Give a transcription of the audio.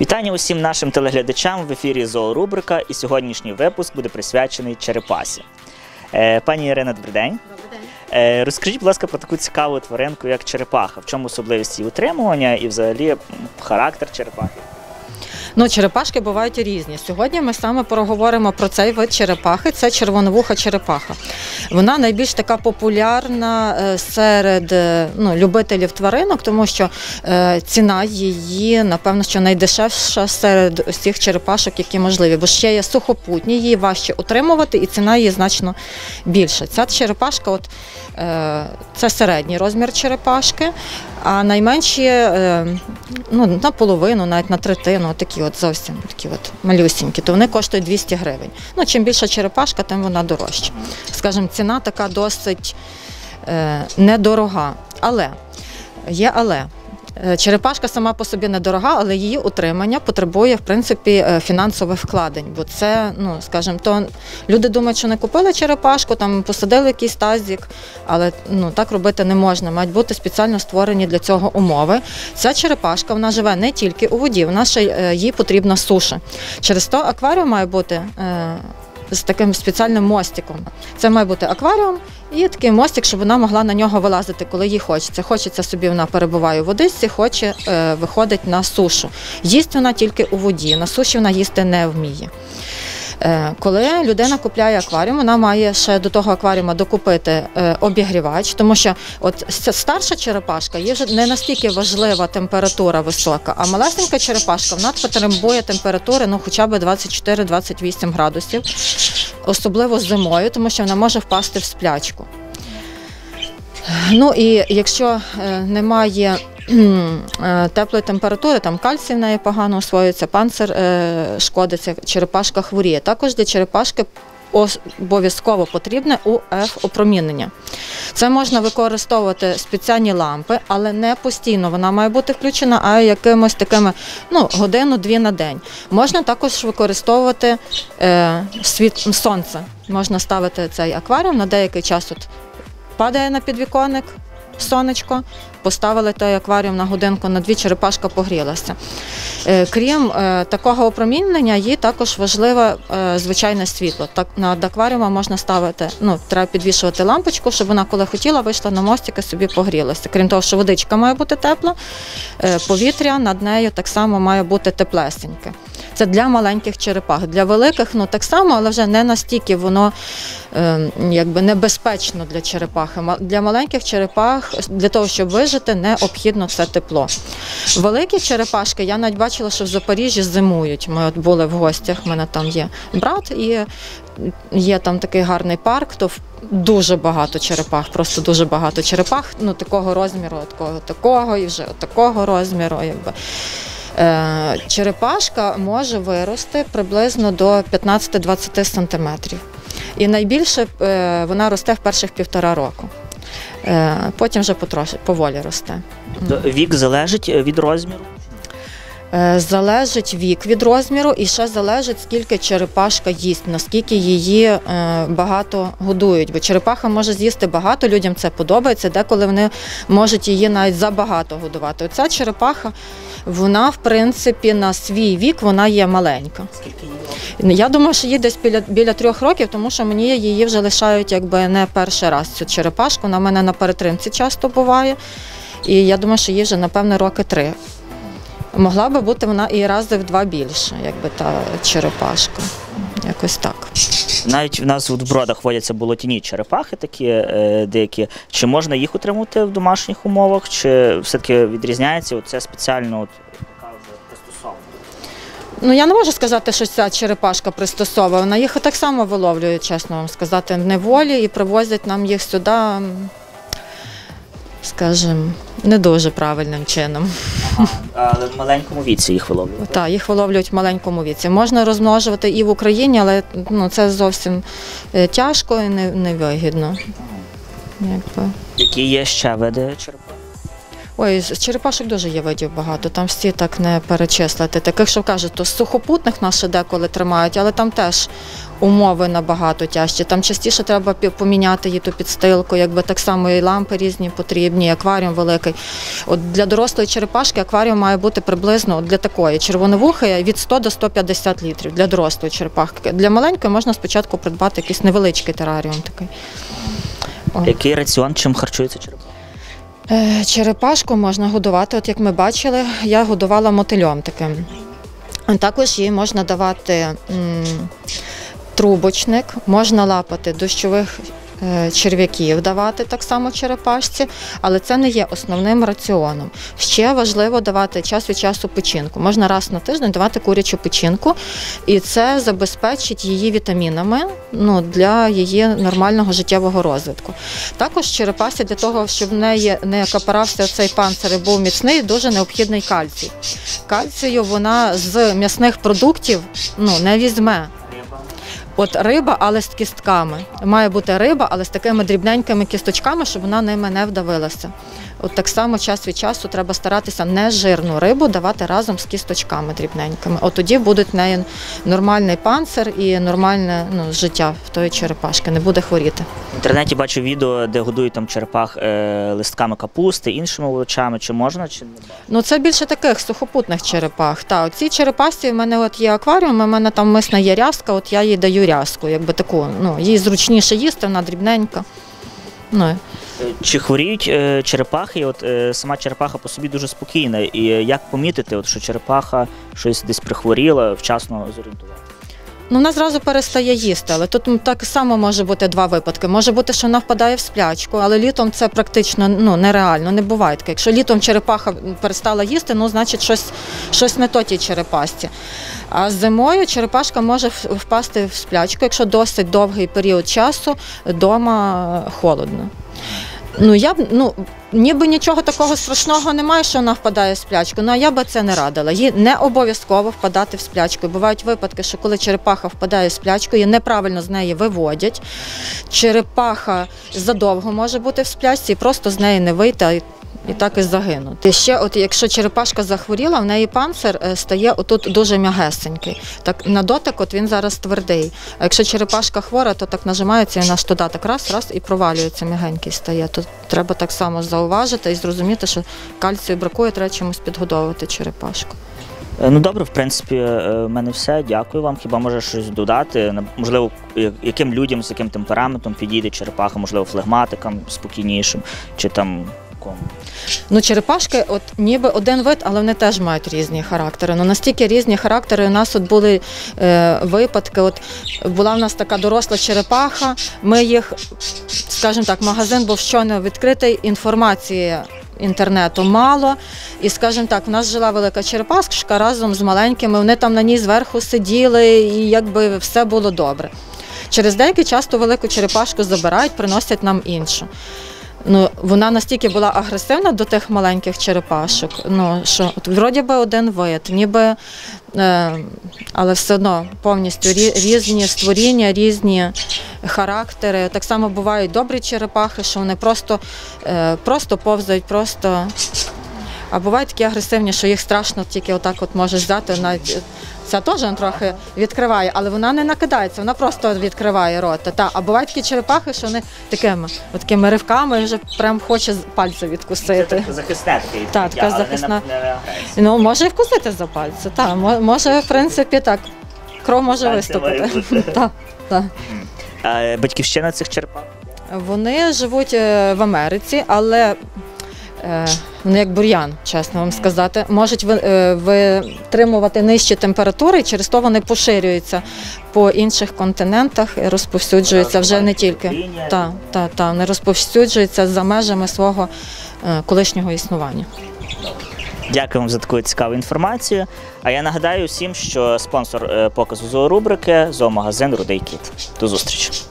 Вітання усім нашим телеглядачам, в ефірі зоорубрика, і сьогоднішній випуск буде присвячений черепасі. Пані Ірино, добрий день. Добрий день. Розкажіть, будь ласка, про таку цікаву тваринку, як черепаха. В чому особливість її утримування і взагалі характер черепахи? Ну, черепашки бувають різні. Сьогодні ми саме проговоримо про цей вид черепахи. Це червоновуха черепаха. Вона найбільш така популярна серед любителів тваринок, тому що ціна її, напевно, що найдешевша серед усіх черепашок, які можливі. Бо ще є сухопутні, її важче утримувати і ціна її значно більша. Ця черепашка, це середній розмір черепашки, а найменші наполовину, навіть на третину, зовсім такі малюсінькі, то вони коштують 200 гривень. Чим більша черепашка, тим вона дорожча. Скажімо, ціна така досить недорога. Але, є але. Черепашка сама по собі недорога, але її утримання потребує, в принципі, фінансових вкладень. Бо це, скажімо, люди думають, що не купили черепашку, там посадили якийсь тазик, але так робити не можна. Мають бути спеціально створені для цього умови. Ця черепашка, вона живе не тільки у воді, вона ще їй потрібна суша. Через то акваріум має бути з таким спеціальним мостиком. Це має бути акваріум і такий мостик, щоб вона могла на нього вилазити, коли їй хочеться. Хочеться собі, вона перебуває у водичці, хоче виходить на сушу. Їсть вона тільки у воді, на суші вона їсти не вміє. Коли людина купляє акваріум, вона має ще до того акваріума докупити обігрівач, тому що старша черепашка, їй вже не настільки важлива температура висока, а малесенька черепашка, вона потребує температури хоча б 24-28 градусів, особливо зимою, тому що вона може впасти в сплячку. І якщо немає теплої температури, там кальцій в неї погано освоюється, панцир шкодиться, черепашка хворіє. Також для черепашки обов'язково потрібне УФ-опромінення. Це можна використовувати спеціальні лампи, але не постійно вона має бути включена, а якимось такими годину-дві на день. Можна також використовувати сонце. Можна ставити цей акваріум на деякий час, падає на підвіконник сонечко, поставили той акваріум на годинку, на дві, черепашка погрілася. Крім такого опромінення, їй також важливе звичайне світло. Над акваріумом можна ставити, треба підвішувати лампочку, щоб вона, коли хотіла, вийшла на мостик і собі погрілася. Крім того, що водичка має бути тепла, повітря над нею так само має бути теплесеньке. Це для маленьких черепах. Для великих, так само, але вже не настільки воно небезпечно для черепахи. Для маленьких черепах, для того, щоб вижити, необхідно це тепло. Великі черепашки, я навіть бачила, що в Запоріжжі зимують. Ми були в гостях, в мене там є брат, і є там такий гарний парк, то дуже багато черепах, просто дуже багато черепах, такого розміру, такого і вже такого розміру, Черепашка може вирости приблизно до 15-20 сантиметрів. І найбільше вона росте в перших 1,5 року. Потім вже поволі росте. Вік залежить від розміру? Залежить вік від розміру і ще залежить, скільки черепашка їсть, наскільки її багато годують. Бо черепаха може з'їсти багато, людям це подобається, деколи вони можуть її навіть забагато годувати. Оця черепаха, вона, в принципі, на свій вік, вона є маленька. Скільки їй? Я думаю, що їй десь біля 3 років, тому що мені її вже лишають не перший раз, цю черепашку. Вона в мене на перетримці часто буває. І я думаю, що їй вже, напевно, роки 3. Могла би бути вона і рази в 2 більше, та черепашка. Якось так. Навіть в нас в Бродах водяться болотяні черепахи такі деякі. Чи можна їх утримувати в домашніх умовах, чи все-таки відрізняється це спеціально така вже пристосована? Я не можу сказати, що ця черепашка пристосована. Їх так само виловлюють, чесно вам сказати, в неволі і привозять нам їх сюди, скажімо, не дуже правильним чином. Але в маленькому віці їх виловлюють? Так, їх виловлюють в маленькому віці. Можна розмножувати і в Україні, але це зовсім тяжко і невигідно. Які є ще види черепах? Ой, з черепашок дуже є видів багато, там всі так не перечислити. Таких, що кажуть, то з сухопутних нас ще деколи тримають, але там теж умови набагато тяжчі. Там частіше треба поміняти її ту підстилку, якби так само і лампи різні потрібні, і акваріум великий. От для дорослої черепашки акваріум має бути приблизно для такої червоновухої від 100 до 150 літрів для дорослої черепахи. Для маленької можна спочатку придбати якийсь невеличкий тераріум такий. Який раціон, чим харчується черепаха? Черепашку можна годувати, от як ми бачили, я годувала мотильом таким. Також їй можна давати трубочник, можна лапати дощових черв'яків, давати так само черепашці, але це не є основним раціоном. Ще важливо давати час від часу печінку. Можна раз на тиждень давати курячу печінку, і це забезпечить її вітамінами для її нормального життєвого розвитку. Також черепасі для того, щоб в неї не капарався цей панцир і був міцний, дуже необхідний кальцій. Кальцію вона з м'ясних продуктів не візьме. От риба, але з кістками. Має бути риба, але з такими дрібненькими кісточками, щоб вона ними не вдавилася. От так само час від часу треба старатися нежирну рибу давати разом з кісточками дрібненькими. От тоді буде в неї нормальний панцир і нормальне життя в тої черепашки, не буде хворіти. В інтернеті бачу відео, де годують там черепах листками капусти, іншими овочами. Чи можна, чи не? Це більше таких сухопутних черепах. Ці черепасі, в мене от є акваріум, у мене там мисна є рязка, от я їй даю рязку, якби таку, їй зручніше їсти, вона дрібненька. Чи хворіють черепахи? От сама черепаха по собі дуже спокійна. І як помітити, що черепаха щось десь прихворіла, вчасно зорієнтувати? Вона зразу перестає їсти, але тут так само може бути два випадки. Може бути, що вона впадає в сплячку, але літом це практично нереально, не буває таке. Якщо літом черепаха перестала їсти, значить щось не то тій черепашці. А зимою черепашка може впасти в сплячку, якщо досить довгий період часу вдома холодно. Ніби нічого такого страшного немає, що вона впадає в сплячку, а я би це не радила. Їй не обов'язково впадати в сплячку. Бувають випадки, що коли черепаха впадає в сплячку, її неправильно з неї виводять. Черепаха задовго може бути в сплячці і просто з неї не вийти, і так і загинути. І ще, якщо черепашка захворіла, в неї панцир стає отут дуже м'ягесенький. Так, на дотик він зараз твердий. А якщо черепашка хвора, то так нажимається і наш туди так раз і провалюється, м'ягенький стає. То треба так само зауважити і зрозуміти, що кальцію бракує, треба чимось підгодовувати черепашку. Добре, в принципі, в мене все. Дякую вам. Хіба може щось додати? Можливо, яким людям, з яким темпераментом підійде черепаха, можливо, флегматикам спокійнішим, чи там кому? Черепашки, ніби один вид, але вони теж мають різні характери. Настільки різні характери. У нас були випадки, була в нас така доросла черепаха, ми їх, скажімо так, магазин був щойно відкритий, інформації інтернету мало. І, скажімо так, в нас жила велика черепашка разом з маленькими, вони там на ній зверху сиділи і якби все було добре. Через деякий час ту велику черепашку забирають, приносять нам іншу. Вона настільки була агресивна до тих маленьких черепашок, що вроді би один вид, ніби, але все одно повністю різні створіння, різні характери. Так само бувають добрі черепахи, що вони просто повзають, а бувають такі агресивні, що їх страшно тільки можеш взяти, навіть ця теж трохи відкриває, але вона не накидається, вона просто відкриває рота. А бувають такі черепахи, що вони такими ривками вже прям хоче пальці відкусити. Це захисне таке, така захисна. Може і вкусити за пальці, може, в принципі, так, кров може виступити. Батьківщина цих черепах? Вони живуть в Америці, але вони як бур'ян, чесно вам сказати, можуть витримувати нижчі температури, і через то вони поширюються по інших континентах і розповсюджуються вже не тільки. Вони розповсюджуються за межами свого колишнього існування. Дякую вам за таку цікаву інформацію. А я нагадаю всім, що спонсор показу зоорубрики – зоомагазин «Рудий кіт». До зустрічі.